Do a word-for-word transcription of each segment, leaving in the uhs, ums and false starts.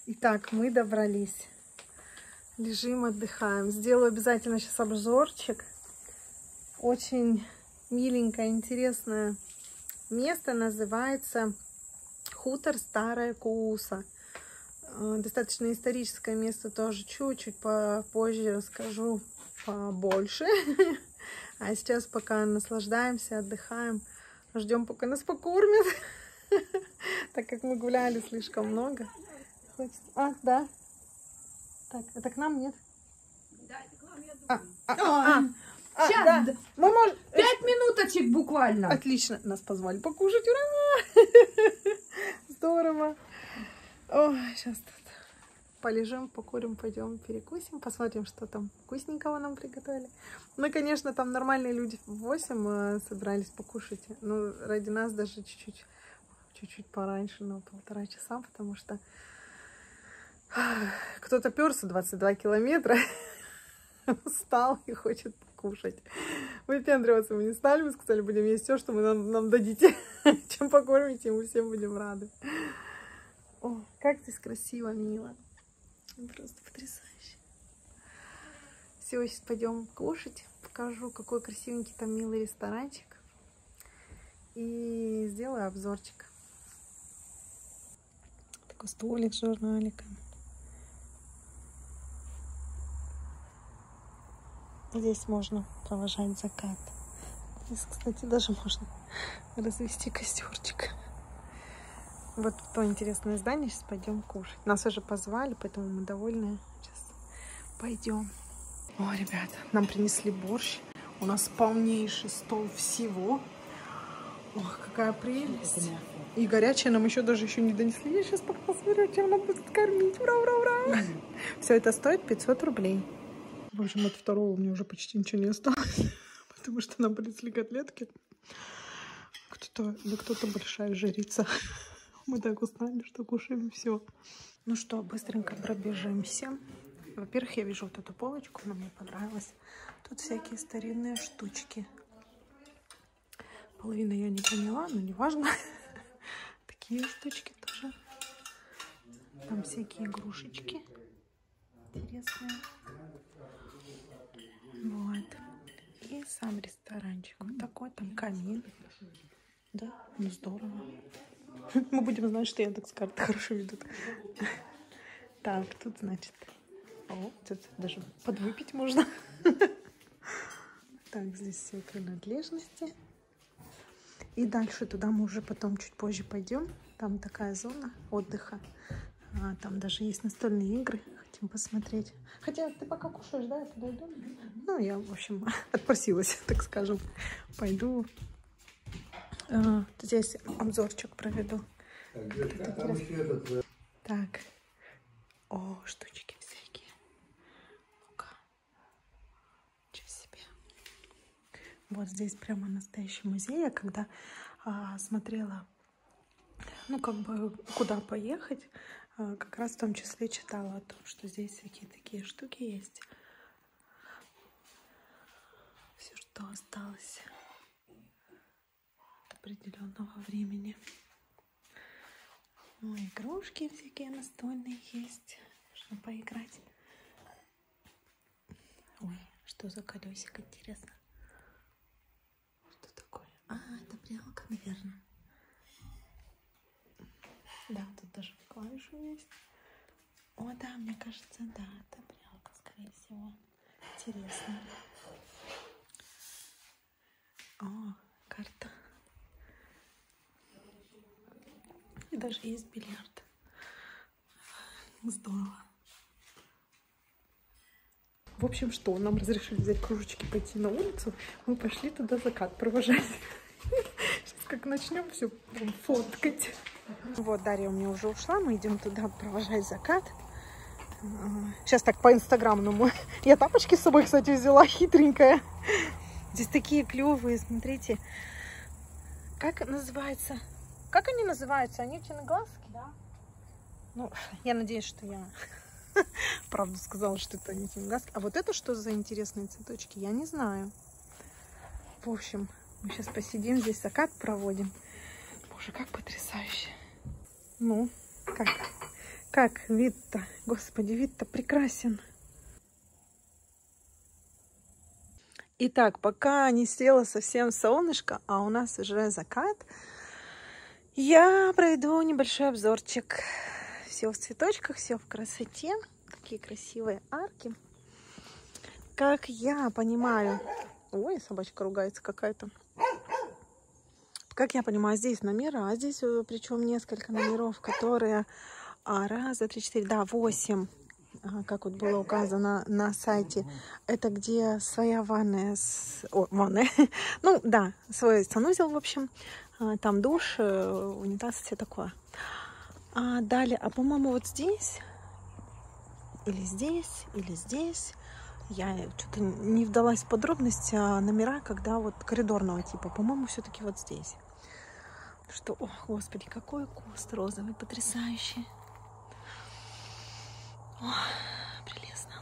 Итак, мы добрались. Лежим, отдыхаем. Сделаю обязательно сейчас обзорчик. Очень миленькое, интересное место. Называется Хутор Старая Кууса. Достаточно историческое место тоже. Чуть-чуть попозже расскажу побольше. А сейчас пока наслаждаемся, отдыхаем. Ждем, пока нас покормят. Так как мы гуляли слишком много. А, да. Так, это к нам, нет? Да, это к нам, я А, думаю. а, а, а, Сейчас, да. да. Мы можем... Пять минуточек буквально. Отлично. Нас позвали покушать. Ура! Здорово. Ой, сейчас тут полежим, покурим, пойдем перекусим, посмотрим, что там вкусненького нам приготовили. Мы, конечно, там нормальные люди в восемь собирались покушать. Ну, ради нас даже чуть-чуть чуть-чуть пораньше, на полтора часа, потому что кто-то перся двадцать два километра, устал и хочет покушать. Выпендриваться мы не стали, мы сказали, будем есть все, что вы нам, нам дадите. Чем покормите, мы всем будем рады. О, как здесь красиво, мило. Просто потрясающе. Все, сейчас пойдем кушать. Покажу, какой красивенький там милый ресторанчик. И сделаю обзорчик. Такой столик с журналиком. Здесь можно провожать закат. Здесь, кстати, даже можно развести костерчик. Вот то интересное здание. Сейчас пойдем кушать. Нас уже позвали, поэтому мы довольны. Сейчас пойдем. О, ребята, нам принесли борщ. У нас полнейший стол всего. Ох, какая прелесть. И горячее нам еще даже еще не донесли. Я сейчас пока посмотрю, чем нам будут кормить. Ура, ура, ура. Все это стоит пятьсот рублей. В общем, от второго у меня уже почти ничего не осталось. Потому что нам принесли котлетки. Кто-то, да кто-то большая жрица. Мы так устали, что кушаем все. Ну что, быстренько пробежимся. Во-первых, я вижу вот эту полочку, она мне понравилась. Тут всякие старинные штучки. Половину я не поняла, но неважно. Такие штучки тоже. Там всякие игрушечки интересные. Вот. И сам ресторанчик. Вот такой там камин. Да, ну здорово. Мы будем знать, что Яндекс.Карты хорошо ведут. Так, тут, значит... О, тут даже подвыпить можно. Так, здесь все принадлежности. И дальше туда мы уже потом чуть позже пойдем. Там такая зона отдыха. А, там даже есть настольные игры. Хотим посмотреть. Хотя ты пока кушаешь, да, я туда иду. Ну, я, в общем, отпросилась, так скажем. Пойду. А, здесь обзорчик проведу. Так. О, штучки всякие. Ну-ка. Ничего себе. Вот здесь прямо настоящий музей. Я когда а, смотрела, ну, как бы, куда поехать, а, как раз в том числе читала о том, что здесь всякие такие штуки есть. Все, что осталось от определенного времени. Ну, игрушки всякие настольные есть. Можно поиграть. Ой, что за колесико, интересно. Что такое? А, это прялка, наверное. Да, тут даже клавиши есть. О, да, мне кажется, да, это прялка, скорее всего. Интересно. О, карта. И даже есть бильярд. Здорово. В общем, что, нам разрешили взять кружечки, пойти на улицу. Мы пошли туда закат провожать. Сейчас как начнем все фоткать. Вот, Дарья у меня уже ушла. Мы идем туда провожать закат. Сейчас так по инстаграмному. Я тапочки с собой, кстати, взяла, хитренькая. Здесь такие клевые, смотрите. Как называется? Как они называются? Анютины глазки? Да. Ну, я надеюсь, что я правду сказала, что это Анютины глазки. А вот это что за интересные цветочки? Я не знаю. В общем, мы сейчас посидим, здесь закат проводим. Боже, как потрясающе. Ну, как? Как вид-то, господи, вид-то прекрасен. Итак, пока не село совсем солнышко, а у нас уже закат, я проведу небольшой обзорчик. Все в цветочках, все в красоте. Такие красивые арки. Как я понимаю... Ой, собачка ругается какая-то. Как я понимаю, здесь номера, а здесь причем несколько номеров, которые... А, раз, два, три, четыре, да, восемь. Как вот было указано на сайте. Это где своя ванная... С... О, ванная. Ну, да, свой санузел, в общем. Там душ, унитаз, все такое. А далее, а по-моему, вот здесь, или здесь, или здесь, я что-то не вдалась в подробности, а номера, когда вот коридорного типа, по-моему, все-таки вот здесь. Что, о, господи, какой куст розовый, потрясающий. О, прелестно.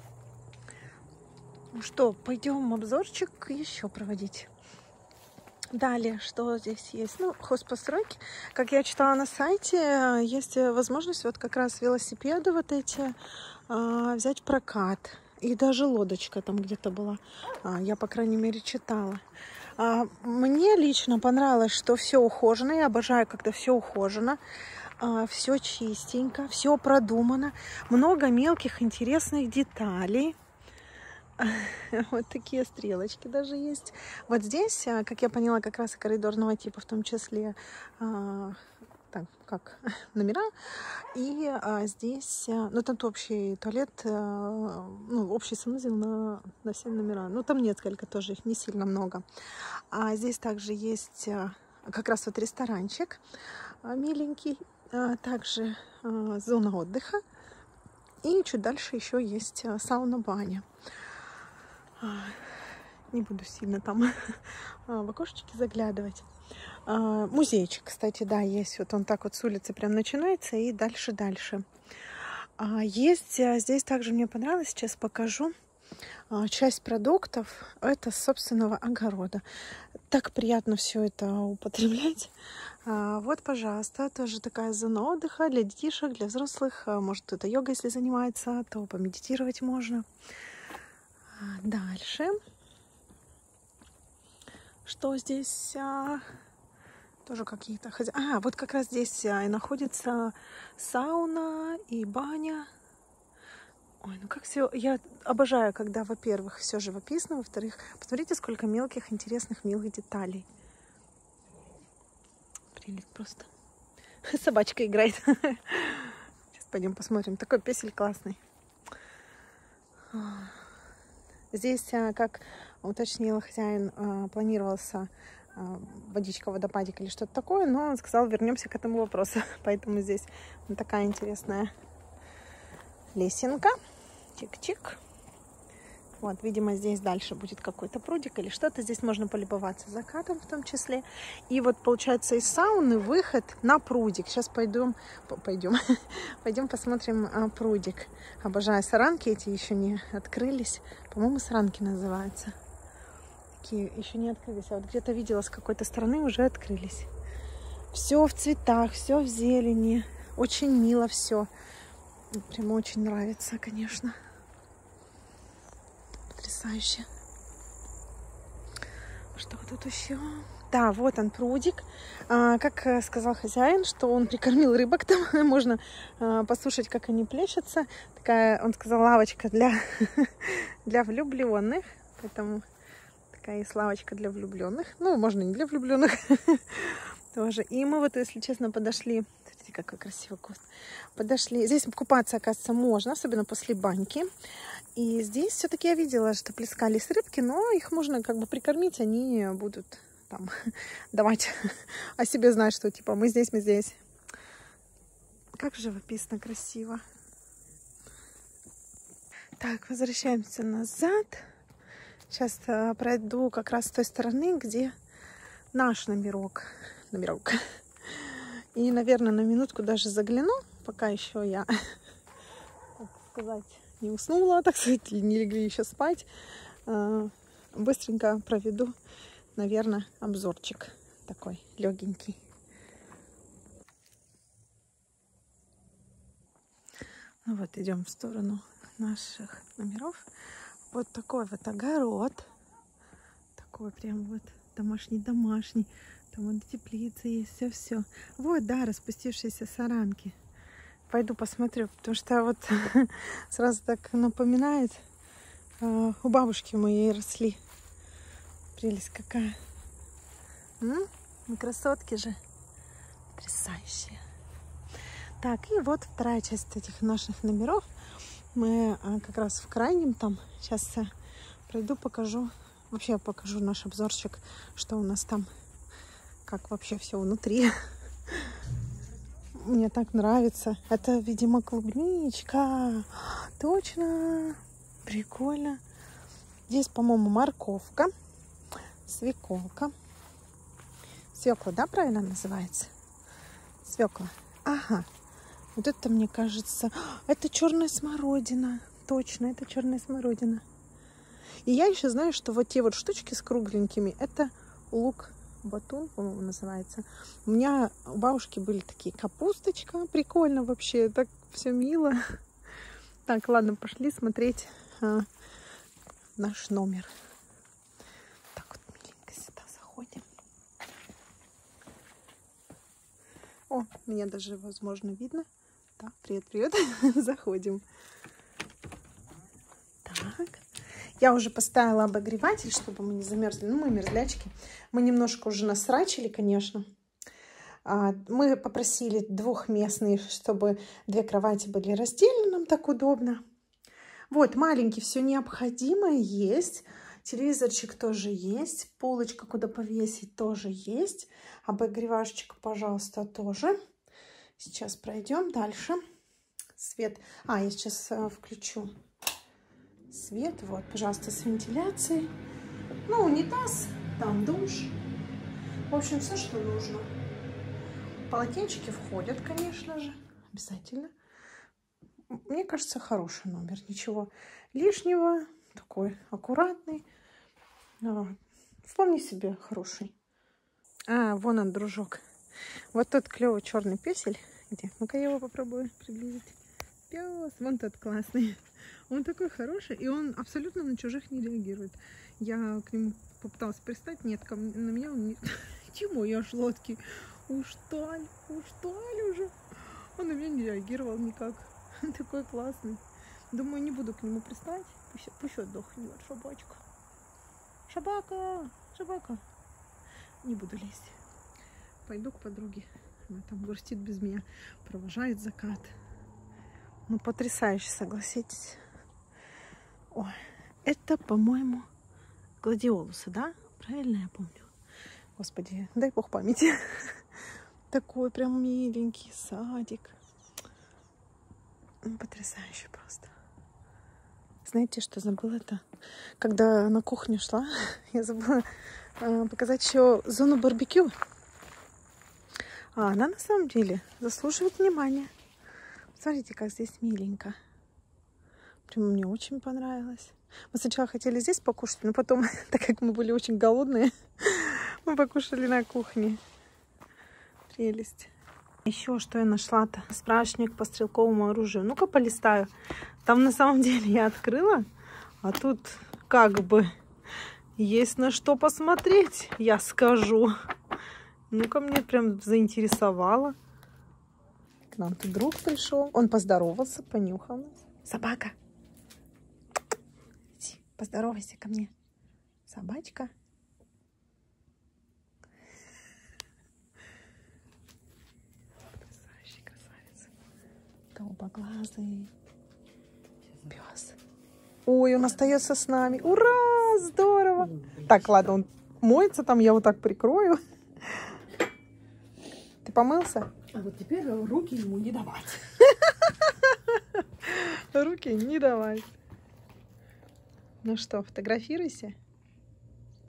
Ну что, пойдем обзорчик еще проводить. Далее, что здесь есть? Ну, хозпостройки. Как я читала на сайте, есть возможность вот как раз велосипеды вот эти а, взять в прокат. И даже лодочка там где-то была. А, я, по крайней мере, читала. А, мне лично понравилось, что все ухожено. Я обожаю, когда все ухожено. А, все чистенько, все продумано. Много мелких интересных деталей. Вот такие стрелочки даже есть. Вот здесь, как я поняла, как раз и коридорного типа, в том числе, а, так, как номера. И а, здесь, ну, тут общий туалет, а, ну, общий санузел на, на все номера. Ну, там несколько тоже, их не сильно много. А здесь также есть а, как раз вот ресторанчик а, миленький. А, также а, зона отдыха. И чуть дальше еще есть а, сауна-баня. Не буду сильно там в окошечки заглядывать. Музейчик, кстати, да, есть. Вот он так вот с улицы прям начинается и дальше-дальше. Есть здесь также, мне понравилось, сейчас покажу. Часть продуктов это с собственного огорода. Так приятно все это употреблять. Вот, пожалуйста, тоже такая зона отдыха для детишек, для взрослых. Может, кто-то йогой, если занимается, то помедитировать можно. Дальше. Что здесь? А, тоже какие-то хозя... А, вот как раз здесь а, и находится сауна и баня. Ой, ну как все... Я обожаю, когда, во-первых, все живописно, во-вторых, посмотрите, сколько мелких, интересных, милых деталей. Прелесть просто. Собачка играет. Сейчас пойдем посмотрим. Такой песель классный. Здесь, как уточнил хозяин, планировался водичка, водопадик или что-то такое, но он сказал, вернемся к этому вопросу. Поэтому здесь вот такая интересная лесенка. Чик-чик. Вот, видимо, здесь дальше будет какой-то прудик или что-то. Здесь можно полюбоваться закатом в том числе. И вот, получается, из сауны выход на прудик. Сейчас пойдем, пойдем, пойдем посмотрим а, прудик. Обожаю саранки, эти еще не открылись. По-моему, саранки называются. Такие еще не открылись. А вот где-то видела, с какой-то стороны уже открылись. Все в цветах, все в зелени. Очень мило все. Прямо очень нравится, конечно. Потрясающе. Что тут еще? Да, вот он прудик. А, как сказал хозяин, что он прикормил рыбок там. Можно а, послушать, как они плещутся. Такая, он сказал, лавочка для, для влюбленных. Поэтому такая есть лавочка для влюбленных. Ну, можно не для влюбленных тоже. И мы вот, если честно, подошли. Смотрите, какой красивый куст. Подошли. Здесь купаться, оказывается, можно, особенно после баньки. И здесь все-таки я видела, что плескались рыбки, но их можно как бы прикормить, они будут там давать о себе знать, что типа мы здесь, мы здесь. Как живописно, красиво. Так, возвращаемся назад. Сейчас пройду как раз с той стороны, где наш номерок. Номерок. И, наверное, на минутку даже загляну, пока еще я, так сказать, не уснула, так сказать, не легли еще спать. Быстренько проведу, наверное, обзорчик такой легенький. Ну вот, идем в сторону наших номеров. Вот такой вот огород. Такой прям вот домашний-домашний. Там вот теплица есть, все-все. Вот, да, распустившиеся саранки. Пойду посмотрю, потому что вот сразу так напоминает, э, у бабушки моей росли. Прелесть какая. М? Ну, красотки же. Потрясающие. Так, и вот вторая часть этих наших номеров. Мы а, как раз в крайнем там. Сейчас а, пройду, покажу. Вообще покажу наш обзорчик, что у нас там. Как вообще все внутри. Мне так нравится. Это, видимо, клубничка. Точно. Прикольно. Здесь, по-моему, морковка. Свеколка. Свекла, да, правильно называется? Свекла. Ага. Вот это, мне кажется, это черная смородина. Точно, это черная смородина. И я еще знаю, что вот те вот штучки с кругленькими, это лук-батун, по-моему, называется. У меня у бабушки были такие капусточка. Прикольно вообще, так все мило. Так, ладно, пошли смотреть а, наш номер. Так вот миленько сюда заходим. О, меня даже, возможно, видно. Так, привет, привет. Заходим. Так. Я уже поставила обогреватель, чтобы мы не замерзли. Ну, мы мерзлячки. Мы немножко уже насрачили, конечно. Мы попросили двухместные, чтобы две кровати были раздельны. Нам так удобно. Вот, маленький, все необходимое есть. Телевизорчик тоже есть. Полочка, куда повесить, тоже есть. Обогревашечка, пожалуйста, тоже. Сейчас пройдем дальше. Свет. А, я сейчас а, включу свет. Вот, пожалуйста, с вентиляцией. Ну, унитаз, там душ. В общем, все, что нужно. Полотенчики входят, конечно же. Обязательно. Мне кажется, хороший номер. Ничего лишнего. Такой аккуратный. Вполне себе хороший. А, вон он, дружок. Вот тот клевый черный песель. Где? Ну-ка я его попробую приблизить. Пес, вон тот классный. Он такой хороший, и он абсолютно на чужих не реагирует. Я к нему попыталась пристать, нет, ко мне, на меня он не... Чему я шлотки? Усталь, усталь уже. Он на меня не реагировал никак. Он такой классный. Думаю, не буду к нему пристать. Пусть, пусть отдохнет, шабачка. Шабака, шабака. Не буду лезть. Пойду к подруге. Она там грустит без меня. Провожает закат. Ну, потрясающе, согласитесь. Ой, это, по-моему, гладиолусы, да? Правильно я помню? Господи, дай бог памяти. Такой прям миленький садик. Потрясающе просто. Знаете, что забыла-то? Когда на кухню шла, я забыла э, показать еще зону барбекю. А она на самом деле заслуживает внимания. Смотрите, как здесь миленько. Прямо мне очень понравилось. Мы сначала хотели здесь покушать, но потом, так как мы были очень голодные, мы покушали на кухне. Прелесть. Еще что я нашла-то? Справочник по стрелковому оружию. Ну-ка полистаю. Там на самом деле я открыла, а тут как бы есть на что посмотреть, я скажу. Ну-ка, мне прям заинтересовало. К нам тут друг пришел. Он поздоровался, понюхал нас. Собака. Иди, поздоровайся ко мне. Собачка. Потрясающий красавец. Голубоглазый пес. Ой, он остается с нами. Ура! Здорово! Так, ладно, он моется там, я вот так прикрою. Ты помылся? А вот теперь руки ему не давать. Руки не давай. Ну что, фотографируйся.